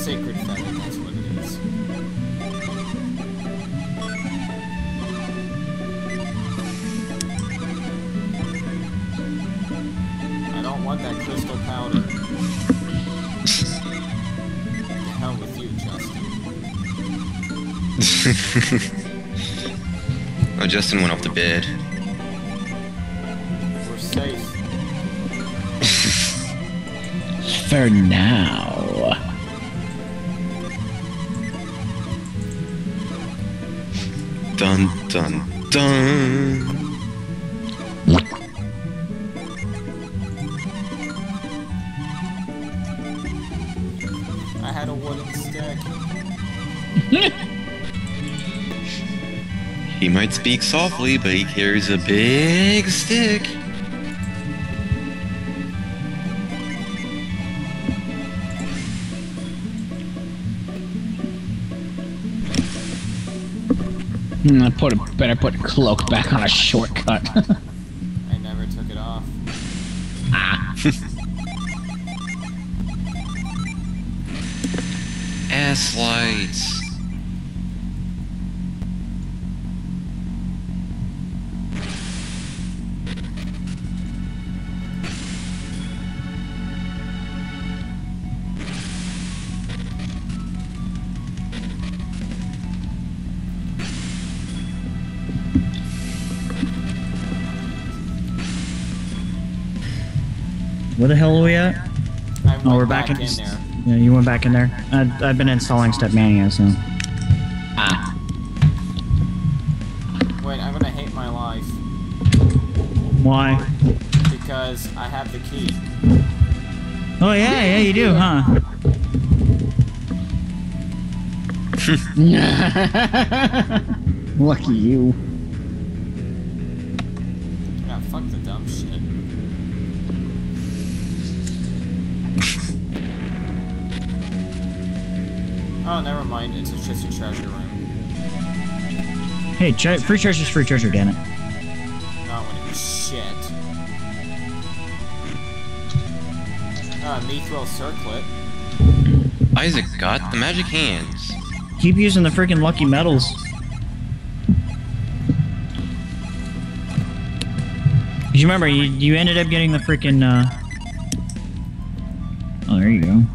sacred feather, that's what it is. I don't want that crystal powder. The hell with you, Justin. Oh, Justin went off to bed. We're safe. For now. Dun dun dun. I had a wooden stick. He might speak softly, but he carries a big stick. Better put cloak back on a shortcut. I never took it off. Ah. Ass lights. Where the hell are we at? I Oh, we're went back in there. Yeah, you went back in there. I've been installing Stepmania, so. Ah. Wait, I'm gonna hate my life. Why? Because I have the key. Oh yeah, you do, huh? Lucky you. Yeah, fuck the dumb shit. Oh, never mind. It's just a treasure room. Hey, free treasure's free treasure, damn it. Not when it was shit. Mithril circlet. Isaac got the magic hands. Keep using the freaking lucky metals. Cause you remember, you ended up getting the freaking, Oh, there you go.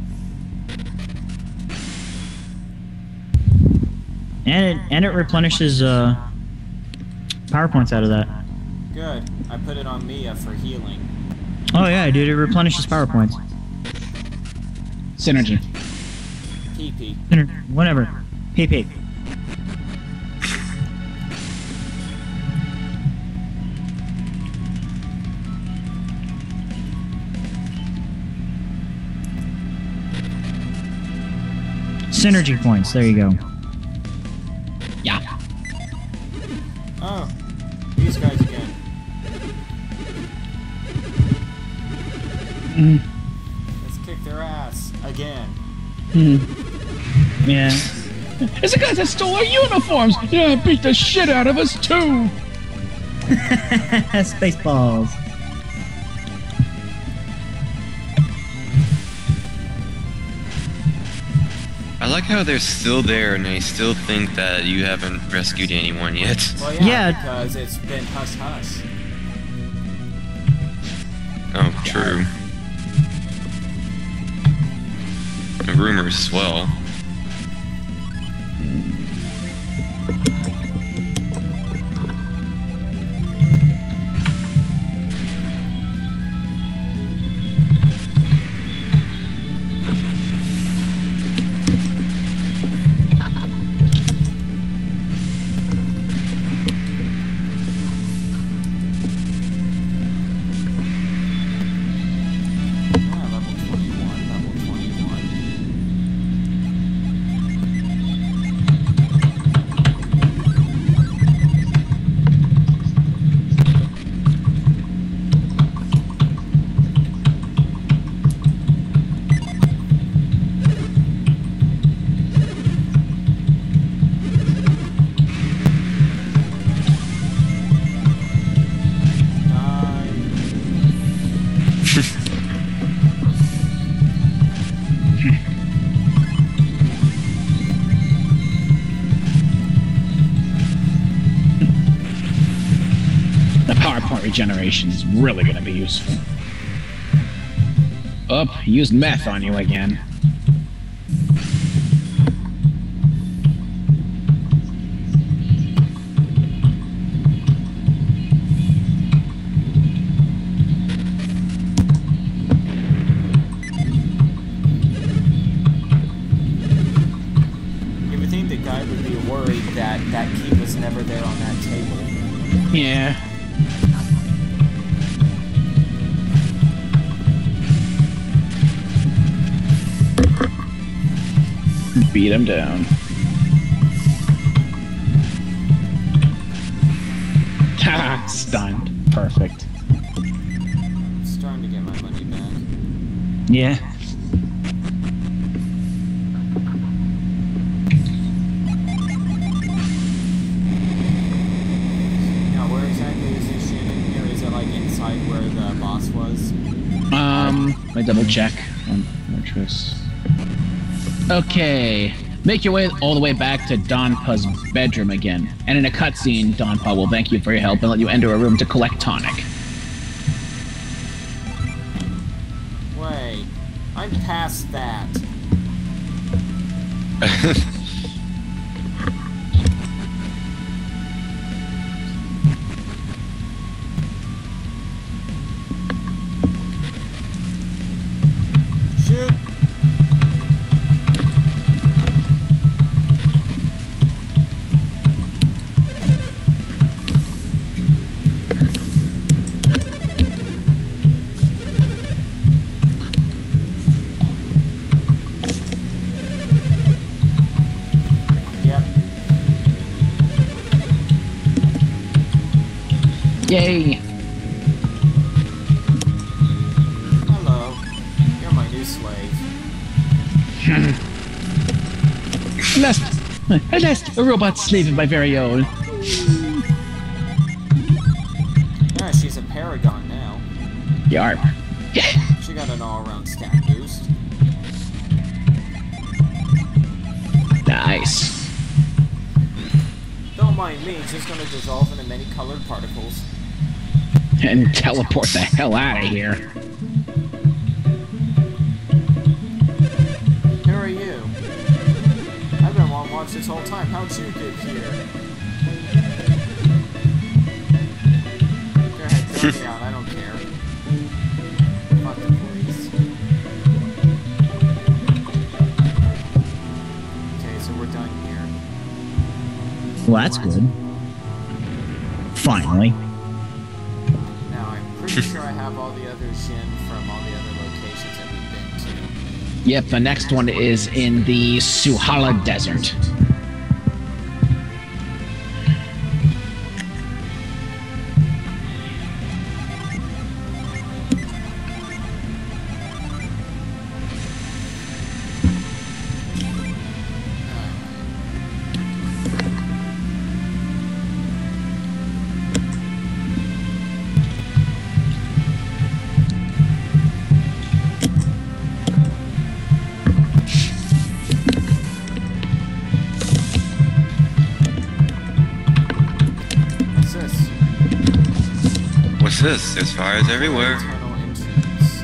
And it replenishes, PowerPoints out of that. Good. I put it on Mia for healing. Oh yeah, dude, it replenishes PowerPoints. Synergy. PP. Whatever. PP. Synergy points, there you go. Yeah. Oh, these guys again. Let's kick their ass again. Yeah. It's the guys that stole our uniforms! Yeah, beat the shit out of us too! Spaceballs. I like how they're still there and they still think that you haven't rescued anyone yet. Well, Yeah. because it's been hush hush. Oh, true. And rumors as well. Yeah, level 21, level 21. Die. heart regeneration is really gonna be useful. Up, used meth on you again. You would think the guy would be worried that that key was never there on that table. Yeah. Beat him down. Ha! Stunned. Perfect. I'm starting to get my money back. Yeah. Now, where exactly is this shit in here? Is it like inside where the boss was? Let me double check on Fortress. Okay. Make your way all the way back to Donpa's bedroom again. And in a cutscene, Donpa will thank you for your help and let you enter a room to collect tonic. Wait, I'm past that. Shoot! Yep. Yay! Hello. You're my new slave. At last, a robot slave of my very own. Ah, she's a paragon now. Yarp. She got an all-around stat boost. Nice. Don't mind me, it's just gonna dissolve into many colored particles. And teleport the hell out of here. Who are you? I've been wanting to watch this whole time. How'd you get here? Go ahead, throw me out. I don't care. Fuck the police. Okay, so we're done here. Well, that's good. Finally. Now, I'm pretty sure I have all the other Jin from all the other locations that we've been to. Yep, the next one is in the Suhala Desert. What's this? What's this? There's fires everywhere. Tunnel entrance.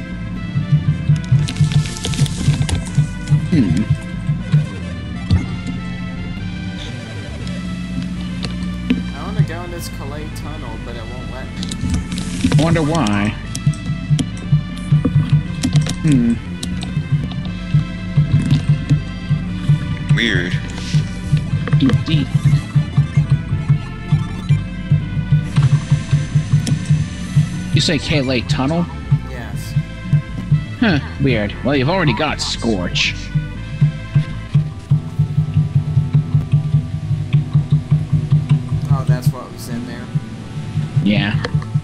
I want to go in this Calais tunnel, but it won't let me. I wonder why. Weird. Indeed. You say Calais Tunnel? Yes. Huh, weird. Well, you've already got Scorch. Oh, that's what was in there. Yeah.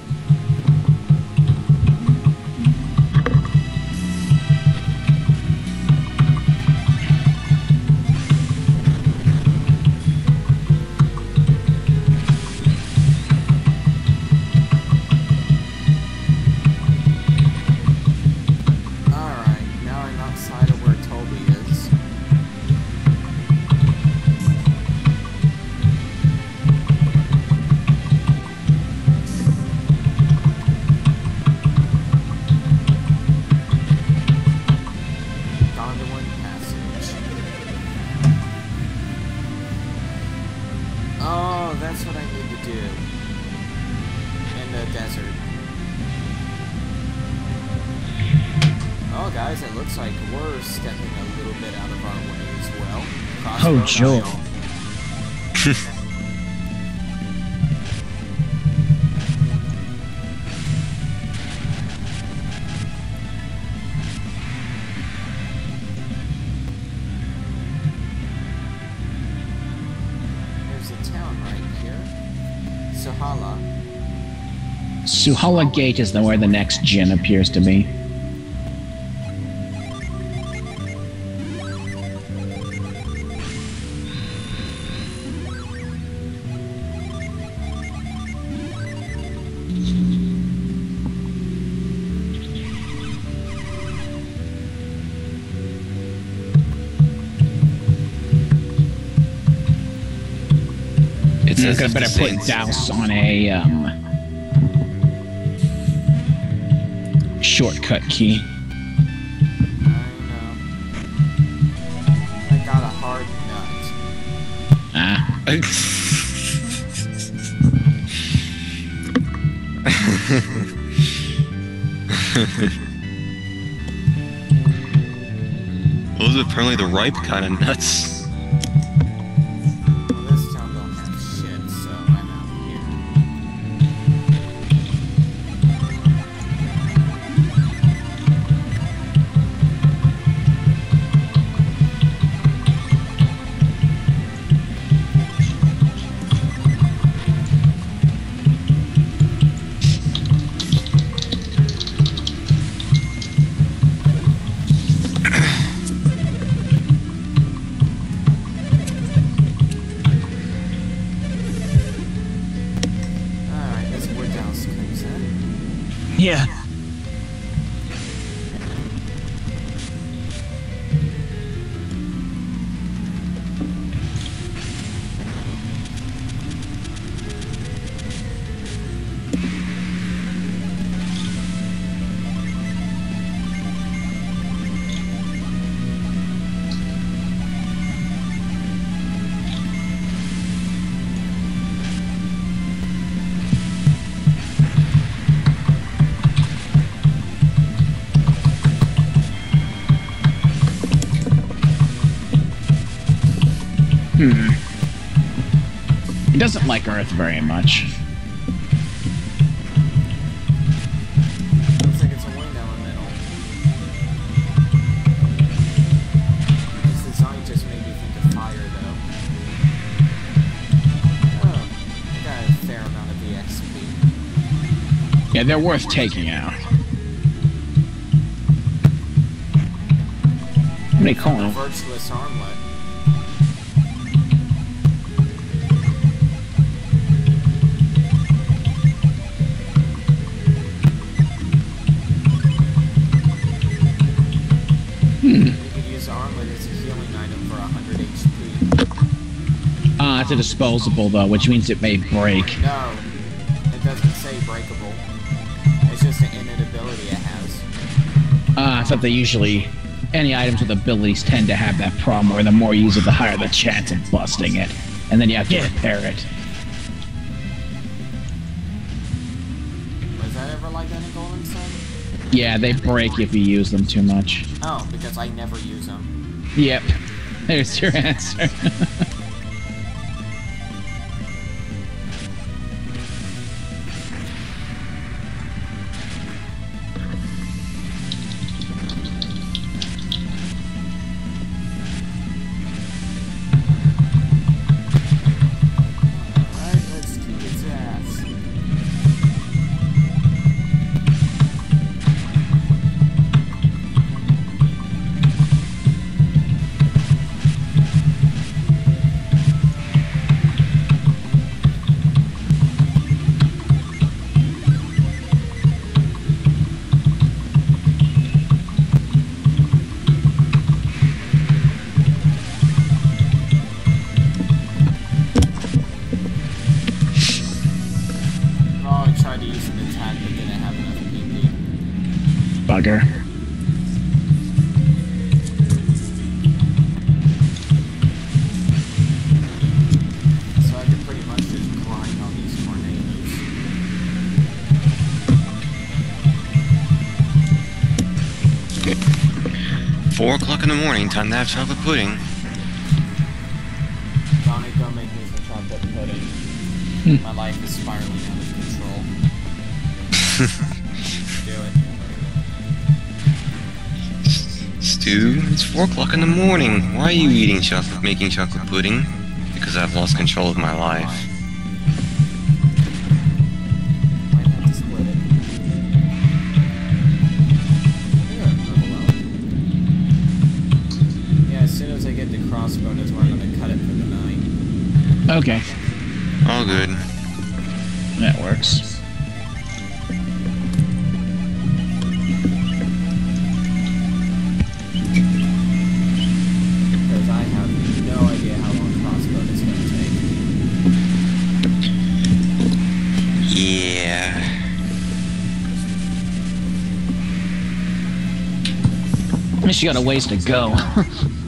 Alright, now I'm outside of where Toby is. Gondolin Passage. Oh, that's what I need to do. In the desert. Oh, guys, it looks like we're stepping a little bit out of our way as well. Oh, Crossroad Joel. Isle. There's a town right here. Suhala. Suhala Gate is where the next Jinn appears to be. It says I if the better put Saints- Douse on a shortcut key. I know. I got a hard nut. Ah. Those are apparently the ripe kind of nuts. Well, this town don't have shit, so I'm out here. Alright, this is where Douse comes in. Yeah. He doesn't like Earth very much. Looks like it's a wind elemental. This design just made me think of fire, though. Oh, I got a fair amount of EXP. Yeah, they're worth taking out. What do they call A it? virtuous armlet. You could use armlet as a healing item for 100 HP. It's a disposable though, which means it may break. No, it doesn't say breakable. It's just an innate ability it has. I thought they usually, any items with abilities tend to have that problem where the more you use it, the higher the chance of busting it. And then you have to Yeah. repair it. Was that ever like that in Golden Sun? Yeah, they break if you use them too much. Oh, because I never use them. Yep. There's your answer. Alright, let's kick its ass. 4 o'clock in the morning, time to have chocolate pudding. Donnie, don't make me some chocolate pudding. My life is spiraling out of control. Do it. Stu, it's 4 o'clock in the morning. Why are you making chocolate pudding? Because I've lost control of my life. Might have to split it. Yeah, as soon as I get the crossbow, that's where I'm gonna cut it for the night. Okay, All good. that works. Because I have no idea how long crossbow is gonna take. Yeah. At least you got a ways to go.